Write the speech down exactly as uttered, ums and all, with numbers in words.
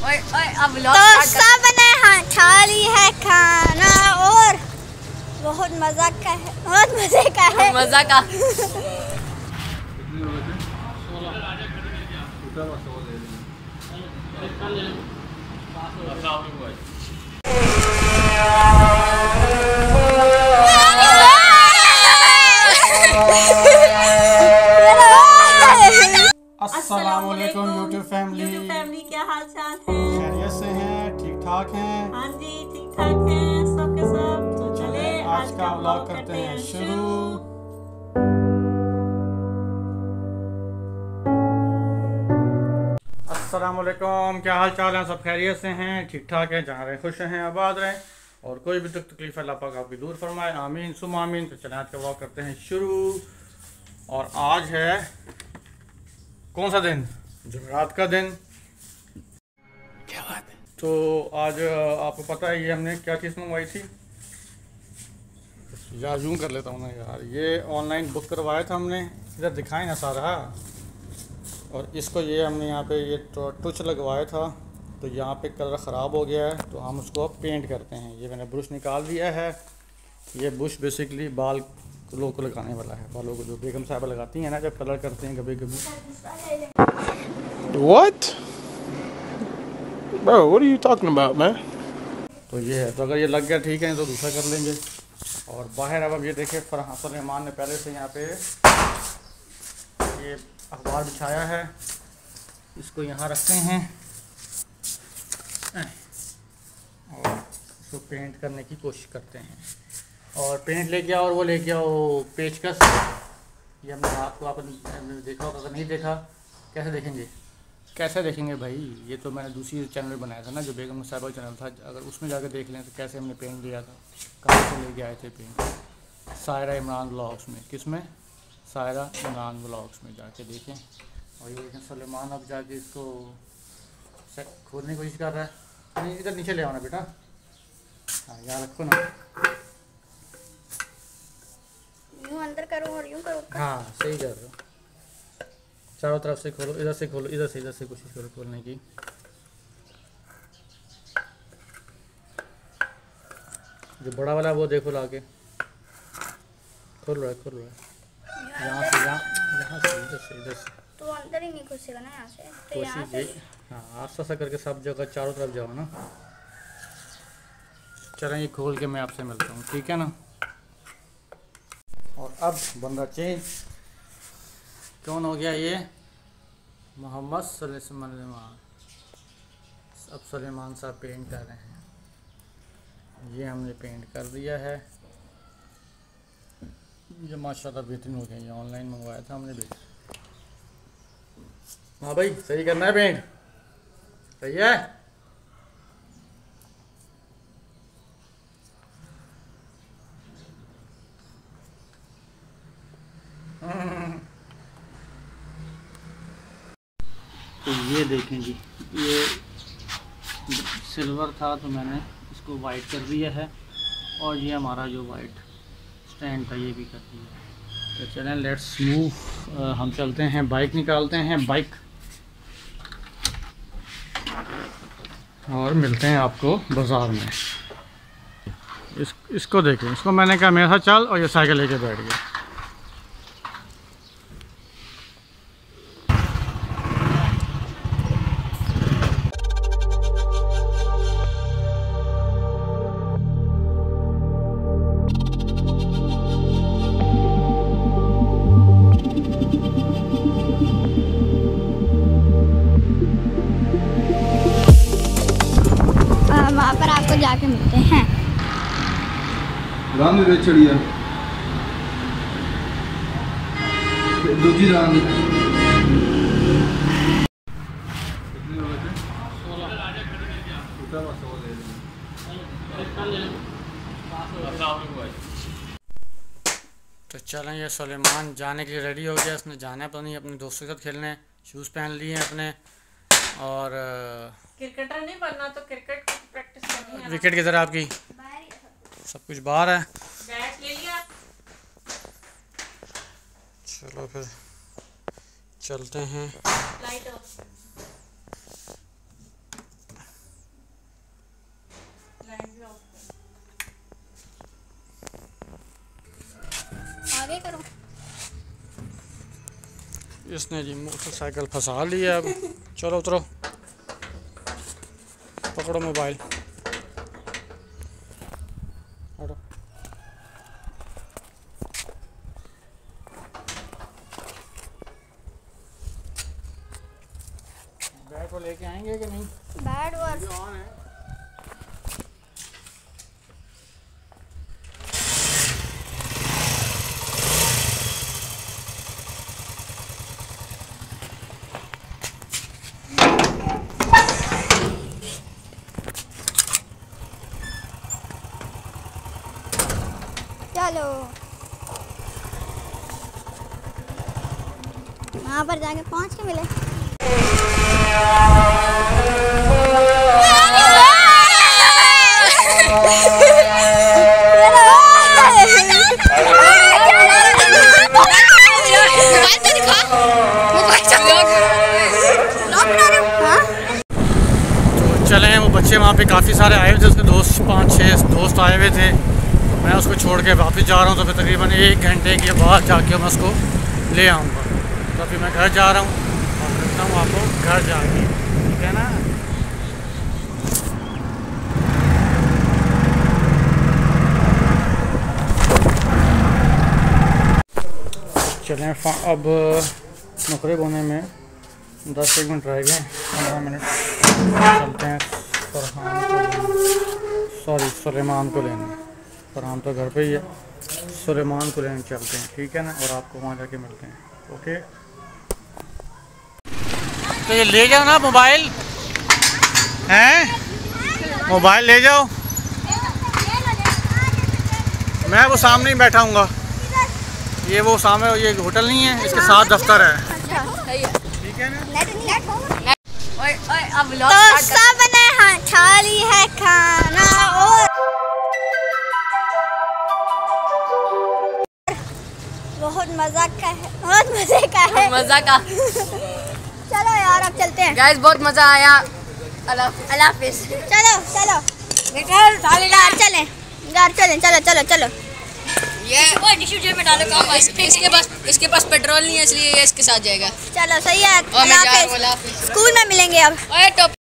ओए ओए अब तो सबने हाँ खा ली है खाना और बहुत मजा का है, बहुत मजे का है, मजा का। अस्सलाम वालेकुम यूट्यूब फैमिली। फैमिली क्या हाल चाल है? खैरियत से हैं, ठीक ठाक हैं? हाँ जी ठीक ठाक हैं सब के सब। तो चले आज का व्लॉग करते हैं शुरू। अस्सलाम वालेकुम, क्या हाल चाल है? सब खैरियत से हैं, ठीक ठाक हैं, जहाँ रहें खुश रहें, आबाद रहें और कोई भी दुख तकलीफ अल्लाह पाक आपकी दूर फरमाए, आमीन सुम आमीन। तो चलें आज का व्लॉग करते हैं शुरू। और आज है कौन सा दिन? जुमेरात का दिन। क्या बात है? तो आज आपको पता है ये हमने क्या चीज़ मंगवाई थी यार, यूँ कर लेता हूँ ना यार, ये ऑनलाइन बुक करवाया था हमने, इधर दिखाएं ना सारा। और इसको ये हमने यहाँ पे ये तो टुच लगवाया था, तो यहाँ पे कलर ख़राब हो गया है, तो हम उसको अब पेंट करते हैं। ये मैंने ब्रश निकाल दिया है। ये ब्रश बेसिकली बाल लोग को लगाने वाला है, बालों को जो बेगम साहबा लगाती हैं ना जब कलर करते हैं कभी कभी। What? Bro, what are you talking about, man? तो ये है, तो अगर ये लग गया ठीक है तो दूसरा कर लेंगे। और बाहर अब हम ये देखें, फरहान सलेमान ने पहले से यहाँ पे ये अखबार बिछाया है, इसको यहाँ रखते हैं और इसको पेंट करने की कोशिश करते हैं। और पेंट लेके आओ और वो लेके आओ पेचकस। ये हमने आपको आपने देखा होगा, अगर नहीं देखा कैसे देखेंगे, कैसे देखेंगे भाई? ये तो मैंने दूसरी चैनल बनाया था ना, जो बेगम साहिबा चैनल था, अगर उसमें जाकर देख लें तो कैसे हमने पेंट लिया था, कहाँ से लेके आए थे पेंट। सायरा इमरान व्लॉग्स में, किस में? सायरा इमरान व्लॉग्स में जाके देखें। और ये देखें सलेमान अब जाके इसको खोलने की कोशिश कर रहा है। नहीं, इधर नीचे ले आना बेटा, हाँ यहाँ रखो ना, यूं अंदर करो और यूं करो। हाँ सही कर रहे हो, चारों तरफ से खोलो, इधर से खोलो, इधर से इधर से कोशिश करो खोलने की। जो बड़ा वाला वो देखो लाके, खोल रहा है खोल रहा है, यहाँ से यहाँ यहाँ से इधर से इधर से तो अंदर ही नहीं घुसेगा ना यहाँ से, तो यहाँ कोशिश से। ये हाँ आस्ता सा करके सब जगह चारों तरफ जाओ ना। चलें ये खोल के मैं आपसे मिलता हूँ, ठीक है ना। और अब बंदा चेंज कौन हो गया? ये मोहम्मद सलेमान। अब सलेमान साहब पेंट कर रहे हैं। ये हमने पेंट कर दिया है, ये माशाल्लाह बेहतरीन हो गया। ये ऑनलाइन मंगवाया था हमने भी। हाँ भाई सही करना है, पेंट सही है। तो ये देखें जी, ये सिल्वर था तो मैंने इसको वाइट कर दिया है, और ये हमारा जो वाइट स्टैंड था ये भी कर दिया। तो चलें लेट्स मूव, हम चलते हैं, बाइक निकालते हैं बाइक, और मिलते हैं आपको बाज़ार में। इस इसको देखें, इसको मैंने कहा मेरे साथ चल, और ये साइकिल लेके बैठ गया। वहाँ पर आपको जाके मिलते हैं। राम दे चढ़िया दूजी राम तो चलें ये सलेमान जाने के लिए रेडी हो गया, उसने जाना है पता नहीं अपने दोस्तों के साथ खेलने, शूज़ पहन लिए हैं अपने, और क्रिकेटर नहीं बनना तो क्रिकेट की प्रैक्टिस करनी है। विकेट की तरह आपकी सब कुछ बाहर है। बैट ले लिया। चलो फिर चलते हैं। Light off. इसने जी मोटरसाइकिल फंसा ली है। अब चलो उतरो, पकड़ो मोबाइल, हटो। बैग को लेके आएंगे कि नहीं? बैड वर्ड ऑन है। चलो वहाँ पर जाके पहुँच के मिले। चले हैं, वो बच्चे वहाँ पे काफ़ी सारे आए हुए थे, उसके दोस्त पाँच छः दोस्त आए हुए थे। मैं उसको छोड़ के वापस जा रहा हूँ, तो फिर तकरीबन एक घंटे के बाद जाके मैं उसको ले आऊँगा। तो अभी मैं घर जा रहा हूँ और मिलता हूँ आपको घर जाके, ठीक है ना। चलें, अब नौकरी बोने में दस एक मिनट रह गए, पंद्रह मिनट चलते हैं फरहान को, सॉरी सुलेमान को लेने। फरहान तो घर पे ही है, सुलेमान को लेने चलते हैं, ठीक है ना। और आपको वहाँ जाके मिलते हैं, ओके। तो ये ले जाओ ना मोबाइल, हैं मोबाइल ले जाओ। मैं वो सामने ही बैठा हूँगा, ये वो सामने ये होटल नहीं है, इसके साथ दफ्तर है, ठीक है ना। तो सबने हाँ खा ली है खाना और बहुत मजा का है, बहुत मजे का है, मजा का। चलो यार अब चलते हैं गाइस, बहुत मजा आया। अल्लाह अल्लाह हाफिज। चलो चलो निकल घर चलें, घर चलें, चलो चलो चलो। ये टिश्यू जेब में डालो काम। इसके पास इसके पास पेट्रोल नहीं है, इसलिए ये इसके साथ जाएगा। चलो सही है, और मैं जा रहा हूं, अल्लाह हाफिज। स्कूल में मिलेंगे अब। ओए टॉप